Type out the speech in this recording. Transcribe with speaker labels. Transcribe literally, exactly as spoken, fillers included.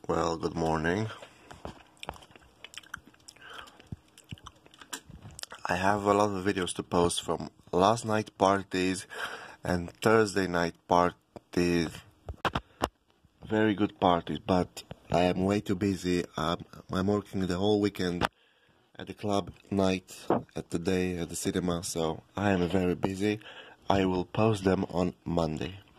Speaker 1: Well, good morning. I have a lot of videos to post from last night parties and Thursday night parties. Very good parties, but I am way too busy. Um, I'm working the whole weekend at the club, night, at the day, at the cinema, so I am very busy. I will post them on Monday.